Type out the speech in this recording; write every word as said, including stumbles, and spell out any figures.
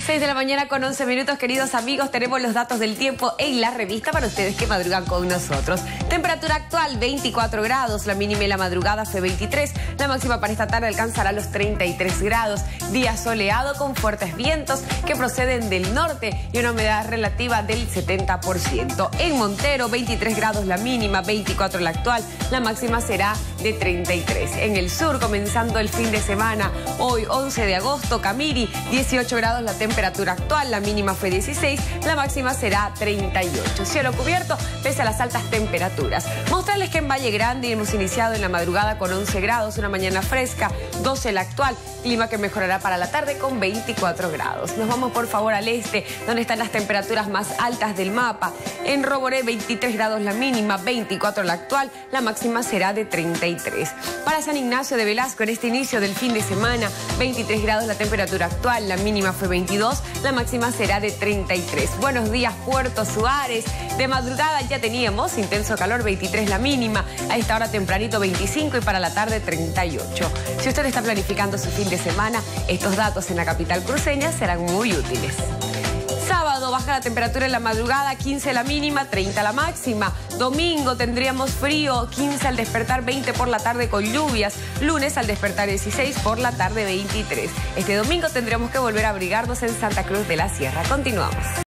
seis de la mañana con once minutos, queridos amigos, tenemos los datos del tiempo en la revista para ustedes que madrugan con nosotros. Temperatura actual veinticuatro grados, la mínima en la madrugada fue veintitrés, la máxima para esta tarde alcanzará los treinta y tres grados. Día soleado con fuertes vientos que proceden del norte y una humedad relativa del setenta por ciento. En Montero, veintitrés grados la mínima, veinticuatro la actual, la máxima será de treinta y tres. En el sur, comenzando el fin de semana, hoy once de agosto, Camiri, dieciocho grados la temperatura actual, la mínima fue dieciséis, la máxima será treinta y ocho. Cielo cubierto pese a las altas temperaturas. Mostrarles que en Valle Grande hemos iniciado en la madrugada con once grados, una mañana fresca, doce la actual, clima que mejorará para la tarde con veinticuatro grados. Nos vamos por favor al este, donde están las temperaturas más altas del mapa. En Roboré, veintitrés grados la mínima, veinticuatro la actual, la máxima será de treinta y tres. Para San Ignacio de Velasco, en este inicio del fin de semana, veintitrés grados la temperatura actual, la mínima fue veintidós, la máxima será de treinta y tres. Buenos días, Puerto Suárez. De madrugada ya teníamos intenso calor, veintitrés la mínima, a esta hora tempranito veinticinco y para la tarde treinta y ocho. Si usted está planificando su fin de semana, estos datos en la capital cruceña serán muy útiles. Sábado baja la temperatura en la madrugada, quince la mínima, treinta la máxima. Domingo tendríamos frío, quince al despertar, veinte por la tarde con lluvias. Lunes al despertar dieciséis, por la tarde veintitrés. Este domingo tendremos que volver a abrigarnos en Santa Cruz de la Sierra. Continuamos.